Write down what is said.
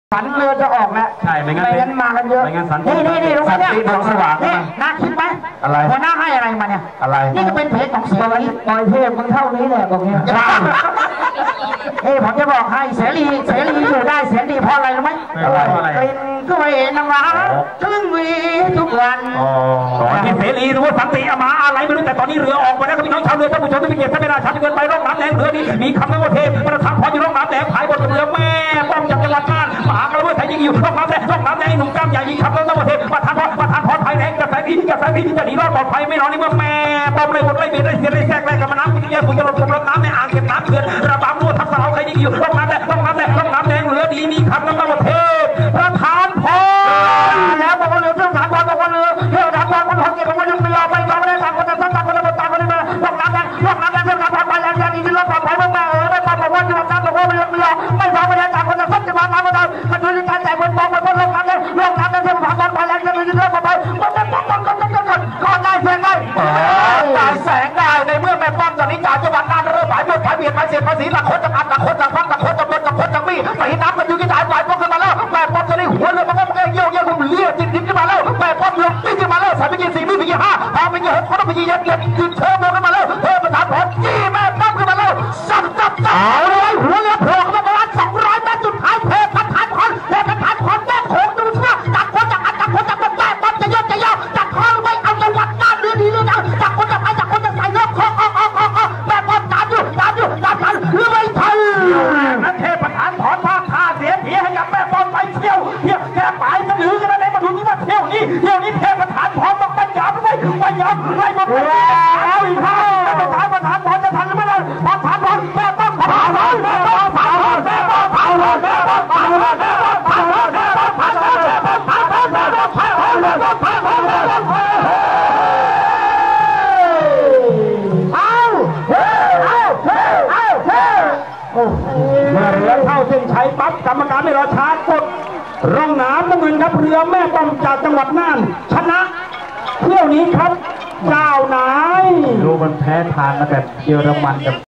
สันเรือจะออกแล้วใช่ไม่งั้นมากันเยอะไม่งั้นสันนี่รู้ไหมเนี่ยดวงสว่างนี่น่าคิดไหมอะไรหัวหน้าให้อะไรมาเนี่ยอะไรนี่ก็เป็นเพจของเสียงปล่อยเทพมึงเท่านี้แหละบอกเงี้ยผมจะบอกให้เสรีอยู่ได้เสียงดีเพราะอะไรรู้ไหมเป็นกล้วยน้ำว้าถึงวีทุกวันตอนที่เสรีรู้ว่าสันติอามาอะไรไม่รู้แต่ตอนนี้เรือออกมาแล้วพี่น้องชาวเรือท่านผู้ชมที่เป็นเกียรติท่านเป็นราชาเกินไปร่องน้ำแดงเรือนี้มีคำว่าเทพประธานพรอยู่ร่องน้ำแดงขายบนเรือแม่ป้อมจากจังหวัดน่านมหากระเบื้องไทยยิงอยู่ร่องน้ำแดงหนุ่มกล้ามใหญ่ยิงขับร่องน้ำเทพประธานพรไทยแรงกระแสพีจะหนีรอดปลอดภัยไม่นอนในเมื่อแม่ป้อมเลยหมดเลยเบียดเลยเสียเลยแทรกเลยกับน้ำคุณยาคุณจะลงน้ำในอ่างเก็บน้ำเขื่อนระบำรั่วทับเสาใครยิงอยู่ร่องน้ำแดงเรือดีนี่ขับร่องน้ำเทพประธานพรแล้วบอกว่าเรือเรื่องฐานพรบอกว่าเรือฐานพรคนทำเกี่ยวกับว่ายังไม่รอไปต่อไม่ได้ต่างคนต่างคนต่างคนมาร่องน้ำแดงเรื่องฐานพรไปแล้วอย่างนี้ที่รอดปลอดภัยแม่ไม่ป้อมบอกว่าที่ร่องน้ำบอกว่าไม่รอไม่ต่อไม่ได้ต่างคนต่างจะมาน้ำมาได้มันดูการแต่งมันมองมันร่องน้ำแดงเรื่องฐานพรไปแล้วอย่างนี้ที่รอดปลอดภัยมันจะป้องก็ได้แสงได้ตายแสงได้ในเมื่อแม่ป้อมตอนนี้จากจังหวัดน่านเริ่มหมายเบียดเสียดภาษีหลักคนจากอันหลักคนจากพักหลักคนจากบนจากคนจากมีไปน้ำกันอยู่ที่สายปลายป้อมขึ้นมาแล้วแม่ป้อมจะได้หัวเรือมันก็เยี่ยวผมเลี้ยจิ้มขึ้นมาแล้วแม่ป้อมเรือจิ้มขึ้นมาแล้วสายไปกี่4ไปกี่5พาไปกี่6เขาต้องไปกี่เย็นขึ้นเทอร์โบขึ้นมาแล้วเทอร์ประธานพรจี้แม่ป้อมขึ้นมาแล้วจับเอาเลยหัวเรือโผล่ขึ้นมาประมาณ200 เมตรจุดท้ายเทประธานพรแม่โขงดูชั่วจากคนจากอันจากคนจากบนแม่ป้อมจะเยอะจากคอไม่เอาจังหวัดน่านเรือดีเรือดังจากคนจากคนจากใส่เรือคอแม่ป้อมตามอยู่ทันเรือไม่ทันนั่นเทประธานพรภาคท่าเสียทีให้กับแม่ป้อมไปเที่ยวแค่ปลายสะดือกันอะไรมาดูนี่ว่าเที่ยวนี้เทประธานพรต้องไปยอมไล่มาไปแล้วอีกท่าประธานพรจะทันหรือไม่ทันประธานพรแม่ป้อมเมื่อเรือเข้าเส้นชัยปั๊บกรรมการไม่รอช้ากดร่องน้ำน้ำเงินครับเรือแม่ป้อมจากจังหวัดน่านชนะเที่ยวนี้ครับเจ้านายรู้มันแพ้ทางมาแต่เยอรมันกับ